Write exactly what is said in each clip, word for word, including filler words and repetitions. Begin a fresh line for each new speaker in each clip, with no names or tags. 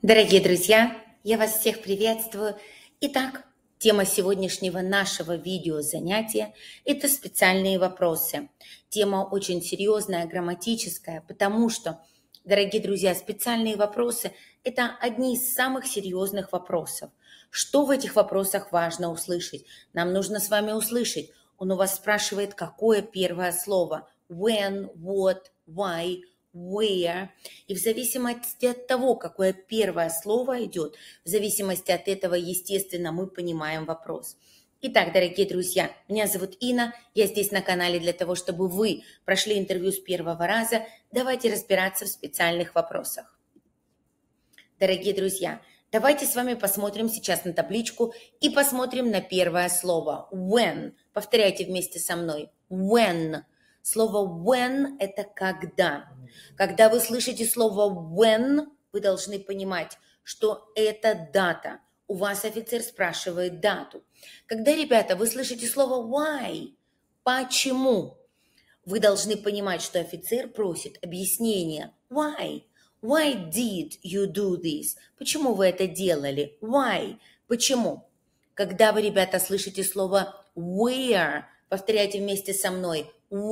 Дорогие друзья, я вас всех приветствую. Итак, тема сегодняшнего нашего видеозанятия– это специальные вопросы. Тема очень серьезная, грамматическая, потому что, дорогие друзья, специальные вопросы– это одни из самых серьезных вопросов. Что в этих вопросах важно услышать? Нам нужно с вами услышать. Он у вас спрашивает, какое первое слово? When, what, why, where. И в зависимости от того, какое первое слово идет, в зависимости от этого, естественно, мы понимаем вопрос. Итак, дорогие друзья, меня зовут Инна, я здесь на канале для того, чтобы вы прошли интервью с первого раза. Давайте разбираться в специальных вопросах. Дорогие друзья, давайте с вами посмотрим сейчас на табличку и посмотрим на первое слово. When. Повторяйте вместе со мной. When. Слово when – это когда. Когда вы слышите слово when, вы должны понимать, что это дата. У вас офицер спрашивает дату. Когда, ребята, вы слышите слово why, почему, вы должны понимать, что офицер просит объяснения. Why? Why did you do this? Почему вы это делали? Why? Почему? Когда вы, ребята, слышите слово where, повторяйте вместе со мной.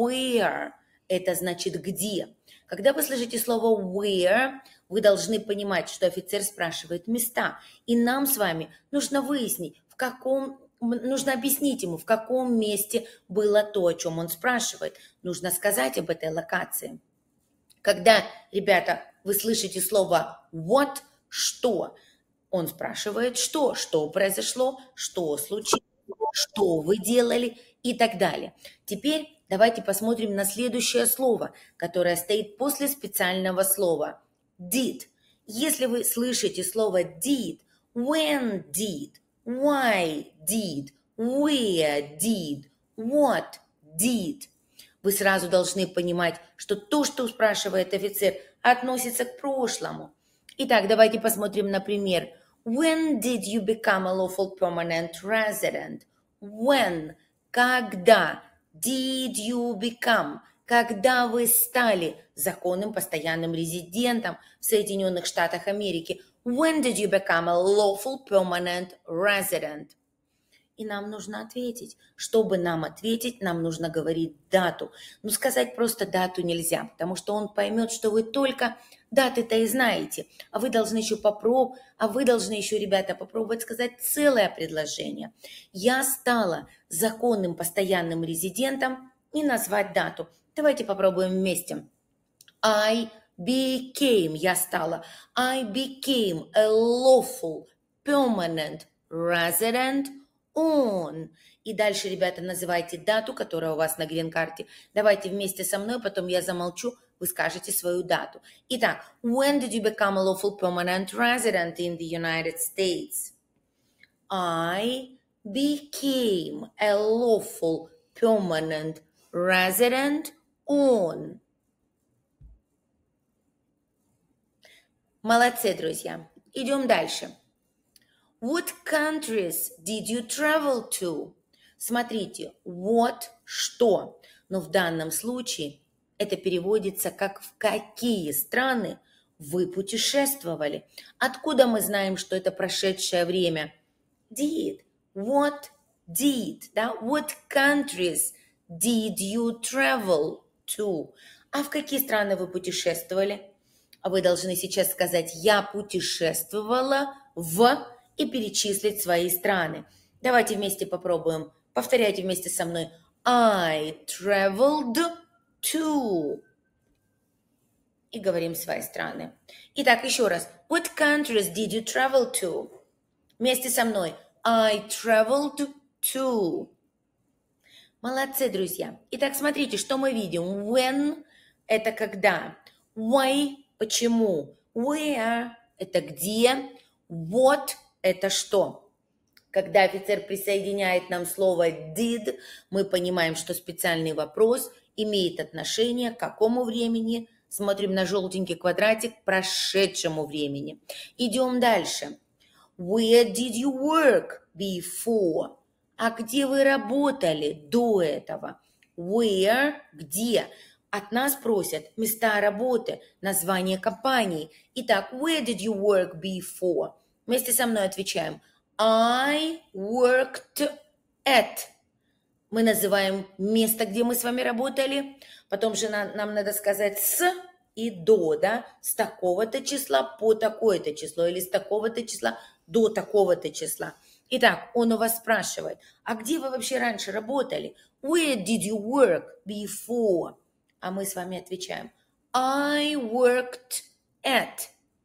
Where – это значит где. Когда вы слышите слово where, вы должны понимать, что офицер спрашивает места. И нам с вами нужно выяснить, в каком, нужно объяснить ему, в каком месте было то, о чем он спрашивает. Нужно сказать об этой локации. Когда, ребята, вы слышите слово what, что, он спрашивает, что, что произошло, что случилось, что вы делали и так далее. Теперь давайте посмотрим на следующее слово, которое стоит после специального слова did. Если вы слышите слово did, when did, why did, where did, what did, вы сразу должны понимать, что то, что спрашивает офицер, относится к прошлому. Итак, давайте посмотрим на пример. When did you become a lawful permanent resident? When? Когда? Did you become? Когда вы стали законным постоянным резидентом в Соединенных Штатах Америки? When did you become a lawful permanent resident? И нам нужно ответить. Чтобы нам ответить, нам нужно говорить дату. Но сказать просто дату нельзя, потому что он поймет, что вы только даты-то и знаете, а вы должны еще попробовать, а вы должны еще, ребята, попробовать сказать целое предложение. Я стала законным постоянным резидентом и назвать дату. Давайте попробуем вместе. I became, я стала. I became a lawful permanent resident on. И дальше, ребята, называйте дату, которая у вас на грин-карте. Давайте вместе со мной, потом я замолчу, вы скажете свою дату. Итак, when did you become a lawful permanent resident in the United States? I became a lawful permanent resident on. Молодцы, друзья. Идем дальше. What countries did you travel to? Смотрите, what – что. Но в данном случае это переводится как в какие страны вы путешествовали. Откуда мы знаем, что это прошедшее время? Did. What did? Да? What countries did you travel to? А в какие страны вы путешествовали? А вы должны сейчас сказать «я путешествовала в» и перечислить свои страны. Давайте вместе попробуем. Повторяйте вместе со мной. I traveled to. И говорим свои страны. Итак, еще раз. What countries did you travel to? Вместе со мной. I traveled to. Молодцы, друзья. Итак, смотрите, что мы видим. When – это когда. Why – почему. Where – это где. What – это что? Когда офицер присоединяет нам слово did, мы понимаем, что специальный вопрос имеет отношение к какому времени? Смотрим на желтенький квадратик, к прошедшему времени. Идем дальше. Where did you work before? А где вы работали до этого? Where – где? От нас просят места работы, название компании. Итак, where did you work before? Вместе со мной отвечаем. I worked at. Мы называем место, где мы с вами работали. Потом же нам, нам надо сказать с и до, да, с такого-то числа по такое-то число или с такого-то числа до такого-то числа. Итак, он у вас спрашивает, а где вы вообще раньше работали? Where did you work before? А мы с вами отвечаем, I worked at.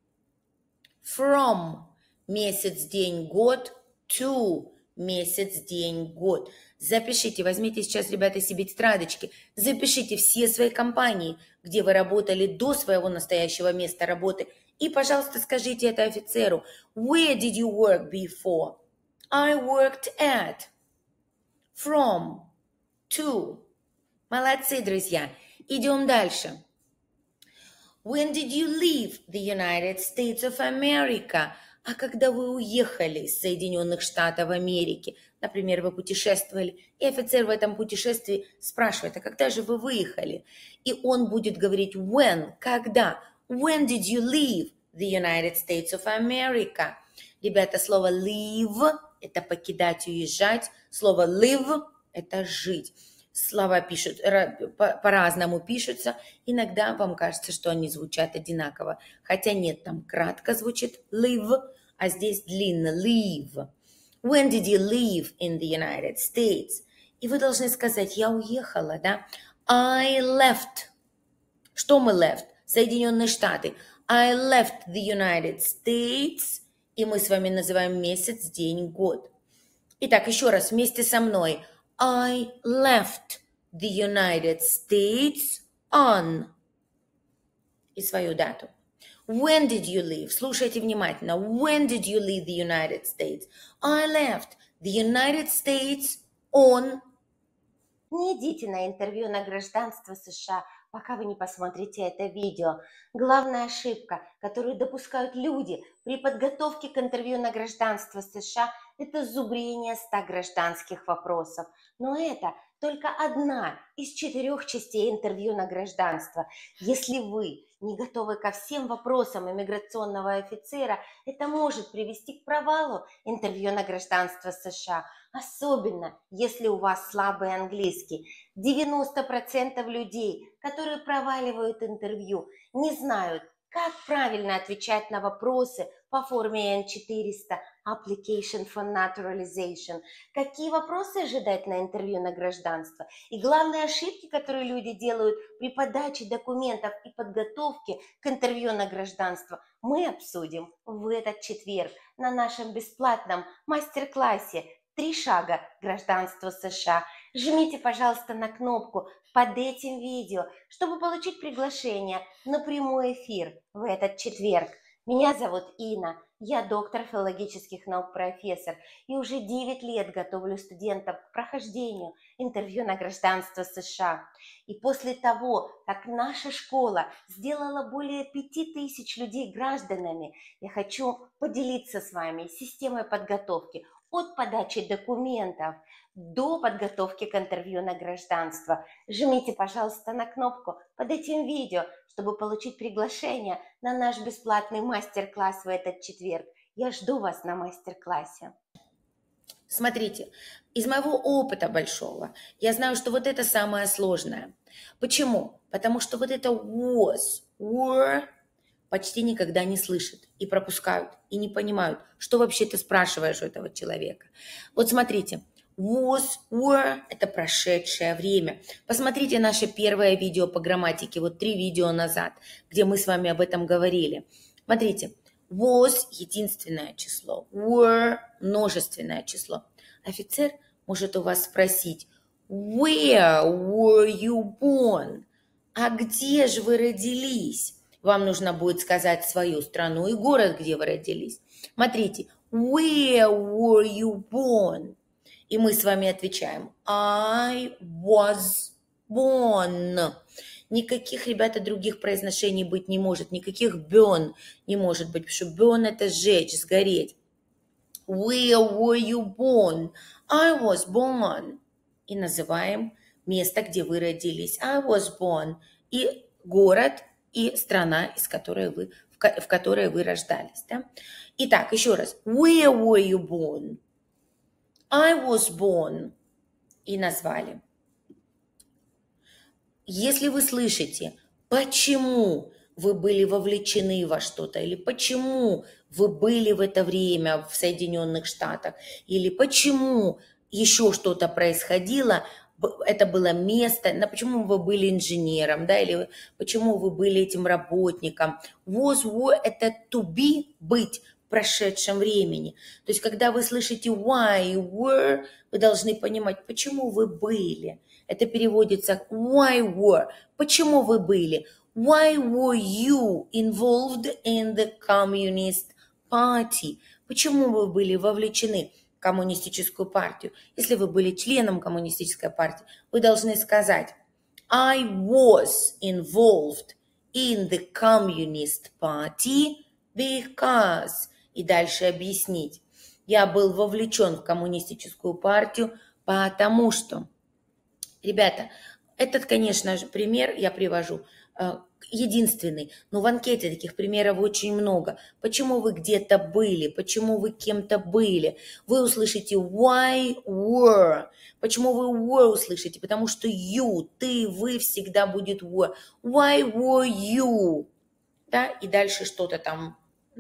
From месяц, день, год, to месяц, день, год. Запишите, возьмите сейчас, ребята, себе тетрадочки, запишите все свои компании, где вы работали до своего настоящего места работы, и, пожалуйста, скажите это офицеру. Where did you work before? I worked at. From. To. Молодцы, друзья. Идем дальше. When did you leave the United States of America? А когда вы уехали из Соединенных Штатов Америки, например, вы путешествовали, и офицер в этом путешествии спрашивает, а когда же вы выехали? И он будет говорить when, когда? When did you leave the United States of America? Ребята, слово leave – это покидать, уезжать. Слово live – это жить. Слова пишут, по-разному пишутся. Иногда вам кажется, что они звучат одинаково. Хотя нет, там кратко звучит live, а здесь длинно leave. When did you leave in the United States? И вы должны сказать, я уехала, да? I left. Что мы left? Соединенные Штаты. I left the United States. И мы с вами называем месяц, день, год. Итак, еще раз вместе со мной. I left the United States on. И свою дату. When did you leave? Слушайте внимательно. When did you leave the United States? I left the United States on.
Не идите на интервью на гражданство США, пока вы не посмотрите это видео. Главная ошибка, которую допускают люди при подготовке к интервью на гражданство США, это зубрение ста гражданских вопросов. Но это только одна из четырех частей интервью на гражданство. Если вы не готовы ко всем вопросам иммиграционного офицера, это может привести к провалу интервью на гражданство США. Особенно, если у вас слабый английский. девяносто процентов людей, которые проваливают интервью, не знают, как правильно отвечать на вопросы по форме эн четыреста Application for Naturalization. Какие вопросы ожидать на интервью на гражданство? И главные ошибки, которые люди делают при подаче документов и подготовке к интервью на гражданство, мы обсудим в этот четверг на нашем бесплатном мастер-классе «Три шага к гражданству США». Жмите, пожалуйста, на кнопку под этим видео, чтобы получить приглашение на прямой эфир в этот четверг. Меня зовут Инна, я доктор филологических наук, профессор, и уже девять лет готовлю студентов к прохождению интервью на гражданство США. И после того, как наша школа сделала более пяти тысяч людей гражданами, я хочу поделиться с вами системой подготовки от подачи документов до подготовки к интервью на гражданство. Жмите, пожалуйста, на кнопку под этим видео, чтобы получить приглашение на наш бесплатный мастер-класс в этот четверг. Я жду вас на мастер-классе.
Смотрите, из моего опыта большого я знаю, что вот это самое сложное. Почему? Потому что вот это was, were почти никогда не слышат и пропускают, и не понимают, что вообще ты спрашиваешь у этого человека. Вот смотрите, was, were – это прошедшее время. Посмотрите наше первое видео по грамматике, вот три видео назад, где мы с вами об этом говорили. Смотрите, was – единственное число, were – множественное число. Офицер может у вас спросить, where were you born? А где же вы родились? Вам нужно будет сказать свою страну и город, где вы родились. Смотрите, where were you born? И мы с вами отвечаем, I was born. Никаких, ребята, других произношений быть не может, никаких burn не может быть, потому что burn – это сжечь, сгореть. Where were you born? I was born. И называем место, где вы родились. I was born и город, и страна, из которой вы, в, ко- в которой вы рождались. Да? Итак, еще раз. Where were you born? I was born. И назвали. Если вы слышите, почему вы были вовлечены во что-то, или почему вы были в это время в Соединенных Штатах, или почему еще что-то происходило, б- это было место, на почему вы были инженером, да, или почему вы были этим работником. Was, were – это to be, быть в прошедшем времени. То есть, когда вы слышите why, were, вы должны понимать, почему вы были. Это переводится как why were, почему вы были. Why were you involved in the Communist Party? Почему вы были вовлечены в коммунистическую партию? Если вы были членом коммунистической партии, вы должны сказать I was involved in the Communist Party because... И дальше объяснить. Я был вовлечен в коммунистическую партию, потому что... Ребята, этот, конечно же, пример я привожу э, единственный, но в анкете таких примеров очень много. Почему вы где-то были, почему вы кем-то были. Вы услышите why were. Почему вы were услышите? Потому что you, ты, вы всегда будет were. Why were you? Да? И дальше что-то там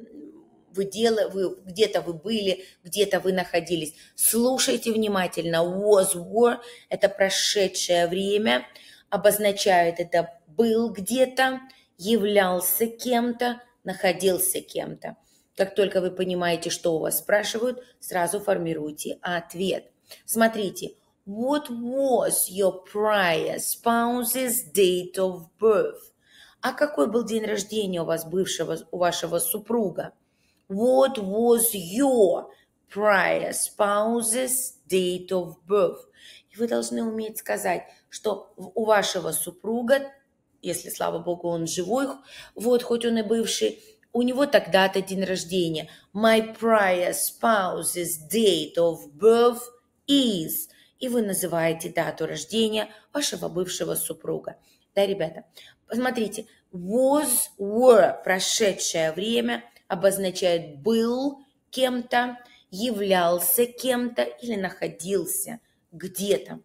вы делали, вы, где-то вы были, где-то вы находились. Слушайте внимательно. Was, were – это прошедшее время, обозначает это был где-то, являлся кем-то, находился кем-то. Как только вы понимаете, что у вас спрашивают, сразу формируйте ответ. Смотрите. What was your prior spouse's date of birth? А какой был день рождения у вас бывшего, у вашего супруга? What was your prior spouse's date of birth? И вы должны уметь сказать, что у вашего супруга, если, слава богу, он живой, вот, хоть он и бывший, у него тогда-то день рождения. My prior spouse's date of birth is. И вы называете дату рождения вашего бывшего супруга. Да, ребята? Посмотрите. Was, were, прошедшее время, обозначает был кем-то, являлся кем-то или находился где-то.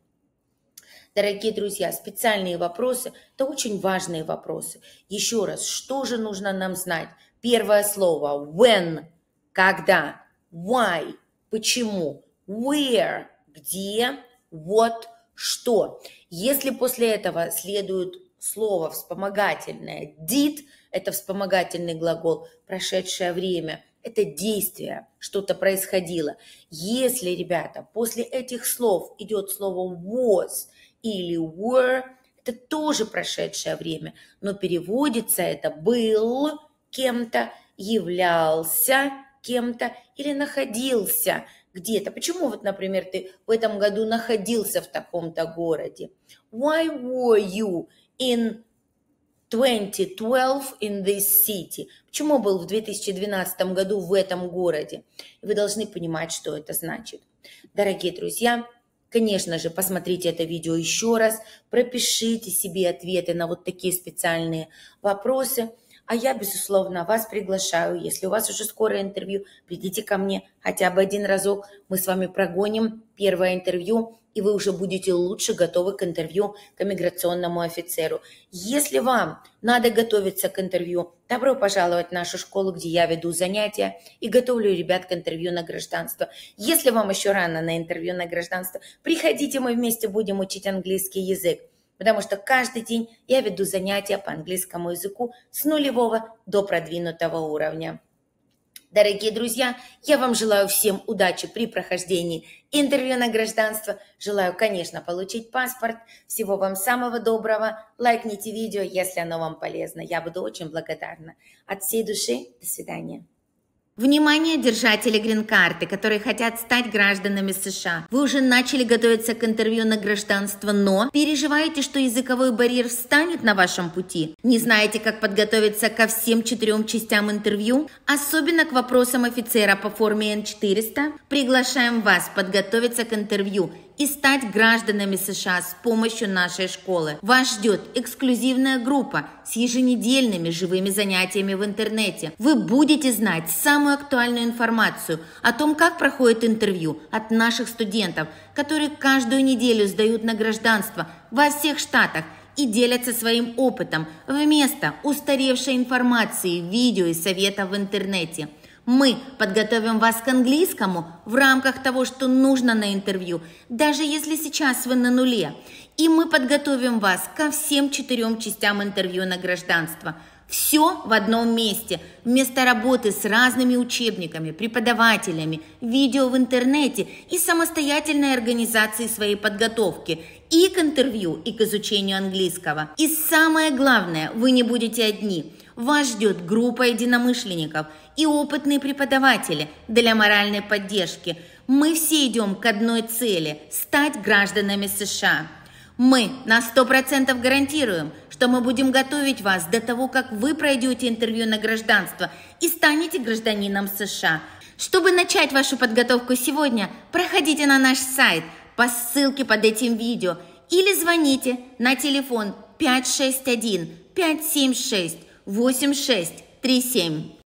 Дорогие друзья, специальные вопросы – это очень важные вопросы. Еще раз, что же нужно нам знать? Первое слово – when – когда, why – почему, where – где, what – что. Если после этого следует слово вспомогательное did – это вспомогательный глагол, прошедшее время, это действие, что-то происходило. Если, ребята, после этих слов идет слово was или were, это тоже прошедшее время, но переводится это был кем-то, являлся кем-то или находился где-то. Почему вот, например, ты в этом году находился в таком-то городе? Why were you in twenty twelve in this city? Почему был в две тысячи двенадцатом году в этом городе? Вы должны понимать, что это значит. Дорогие друзья, конечно же, посмотрите это видео еще раз, пропишите себе ответы на вот такие специальные вопросы. А я, безусловно, вас приглашаю, если у вас уже скоро интервью, придите ко мне хотя бы один разок, мы с вами прогоним первое интервью, и вы уже будете лучше готовы к интервью к иммиграционному офицеру. Если вам надо готовиться к интервью, добро пожаловать в нашу школу, где я веду занятия и готовлю ребят к интервью на гражданство. Если вам еще рано на интервью на гражданство, приходите, мы вместе будем учить английский язык. Потому что каждый день я веду занятия по английскому языку с нулевого до продвинутого уровня. Дорогие друзья, я вам желаю всем удачи при прохождении интервью на гражданство. Желаю, конечно, получить паспорт. Всего вам самого доброго. Лайкните видео, если оно вам полезно. Я буду очень благодарна. От всей души. До свидания. Внимание, держатели грин-карты, которые хотят стать гражданами США. Вы уже начали готовиться к интервью на гражданство, но переживаете, что языковой барьер встанет на вашем пути? Не знаете, как подготовиться ко всем четырем частям интервью? Особенно к вопросам офицера по форме эн четыреста? Приглашаем вас подготовиться к интервью и стать гражданами США с помощью нашей школы. Вас ждет эксклюзивная группа с еженедельными живыми занятиями в интернете. Вы будете знать самую актуальную информацию о том, как проходит интервью от наших студентов, которые каждую неделю сдают на гражданство во всех штатах и делятся своим опытом вместо устаревшей информации, видео и советов в интернете. Мы подготовим вас к английскому в рамках того, что нужно на интервью, даже если сейчас вы на нуле. И мы подготовим вас ко всем четырем частям интервью на гражданство. Все в одном месте, вместо работы с разными учебниками, преподавателями, видео в интернете и самостоятельной организацией своей подготовки и к интервью, и к изучению английского. И самое главное, вы не будете одни. Вас ждет группа единомышленников и опытные преподаватели для моральной поддержки. Мы все идем к одной цели – стать гражданами США. Мы на сто процентов гарантируем, что мы будем готовить вас до того, как вы пройдете интервью на гражданство и станете гражданином США. Чтобы начать вашу подготовку сегодня, проходите на наш сайт по ссылке под этим видео или звоните на телефон пять шесть один пять семь шесть восемь шесть три семь.